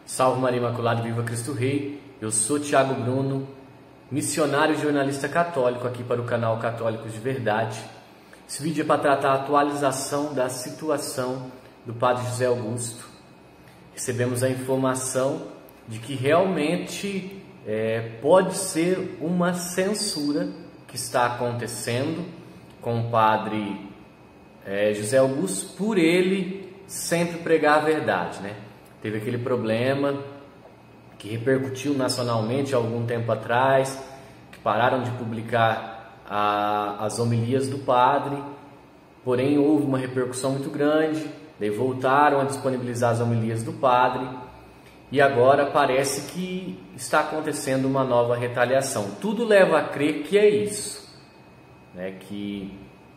Salve Maria Imaculada, viva Cristo Rei. Eu sou Thiago Bruno, missionário e jornalista católico aqui para o canal Católicos de Verdade. Esse vídeo é para tratar a atualização da situação do Padre José Augusto. Recebemos a informação de que realmente pode ser uma censura que está acontecendo com o Padre José Augusto, por ele sempre pregar a verdade, né? Teve aquele problema que repercutiu nacionalmente há algum tempo atrás, que pararam de publicar as homilias do padre, porém houve uma repercussão muito grande, daí voltaram a disponibilizar as homilias do padre, e agora parece que está acontecendo uma nova retaliação. Tudo leva a crer que é isso, né? Que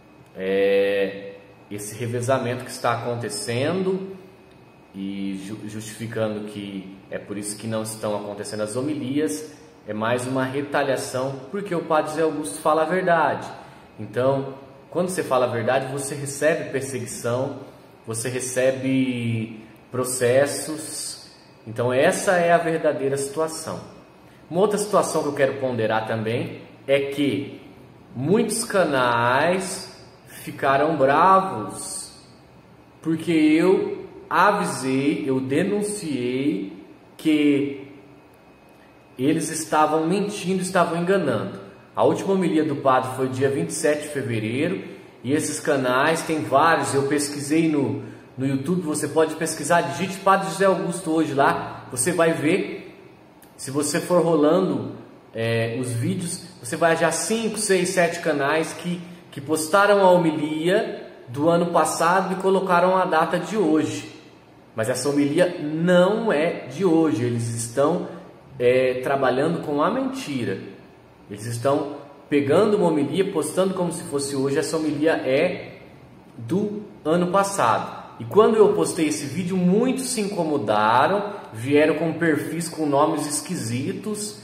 esse revezamento que está acontecendo, e justificando que é por isso que não estão acontecendo as homilias, é mais uma retaliação, porque o Padre José Augusto fala a verdade. Então, quando você fala a verdade, você recebe perseguição, você recebe processos. Então essa é a verdadeira situação. Uma outra situação que eu quero ponderar também é que muitos canais ficaram bravos porque eu avisei, eu denunciei que eles estavam mentindo, estavam enganando. A última homilia do padre foi dia 27 de fevereiro e esses canais, tem vários, eu pesquisei no YouTube, você pode pesquisar, digite Padre José Augusto hoje lá, você vai ver. Se você for rolando os vídeos, você vai achar 5, 6, 7 canais que postaram a homilia do ano passado e colocaram a data de hoje. Mas essa homilia não é de hoje, eles estão trabalhando com a mentira. Eles estão pegando uma homilia, postando como se fosse hoje. Essa homilia é do ano passado. E quando eu postei esse vídeo, muitos se incomodaram, vieram com perfis com nomes esquisitos,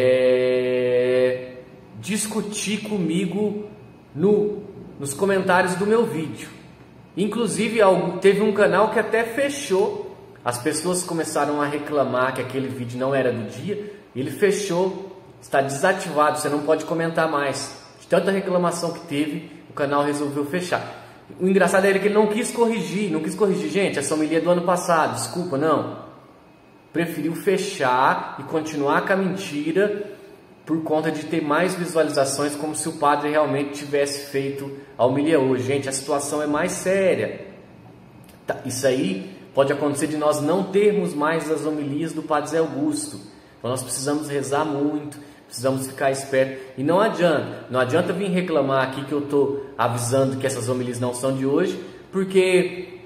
discutir comigo nos comentários do meu vídeo. Inclusive teve um canal que até fechou. As pessoas começaram a reclamar que aquele vídeo não era do dia. Ele fechou, está desativado, você não pode comentar mais. De tanta reclamação que teve, o canal resolveu fechar. O engraçado era que ele não quis corrigir. Gente, essa homilia é do ano passado, desculpa, não. Preferiu fechar e continuar com a mentira por conta de ter mais visualizações, como se o padre realmente tivesse feito a homilia hoje. Gente, a situação é mais séria. Isso aí pode acontecer de nós não termos mais as homilias do Padre José Augusto. Então nós precisamos rezar muito, precisamos ficar espertos. E não adianta vir reclamar aqui que eu estou avisando que essas homilias não são de hoje, porque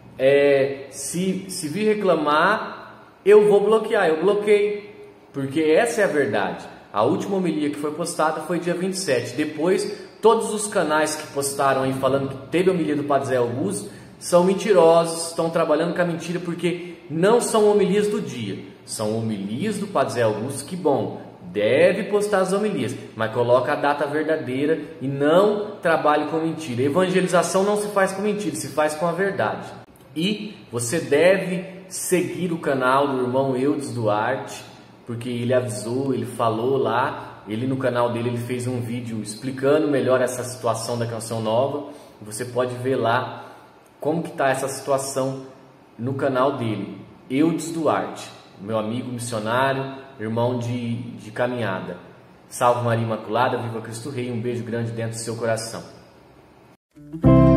se vir reclamar, eu vou bloquear, eu bloqueio, porque essa é a verdade. A última homilia que foi postada foi dia 27. Depois, todos os canais que postaram aí falando que teve homilia do Padre José Augusto são mentirosos, estão trabalhando com a mentira, porque não são homilias do dia. São homilias do Padre José Augusto, que bom, deve postar as homilias, mas coloca a data verdadeira e não trabalhe com mentira. Evangelização não se faz com mentira, se faz com a verdade. E você deve seguir o canal do irmão Eudes Duarte, porque ele avisou, ele falou lá, no canal dele ele fez um vídeo explicando melhor essa situação da Canção Nova. Você pode ver lá como que está essa situação no canal dele, Eudes Duarte, meu amigo missionário, irmão de caminhada. Salve Maria Imaculada, viva Cristo Rei, um beijo grande dentro do seu coração.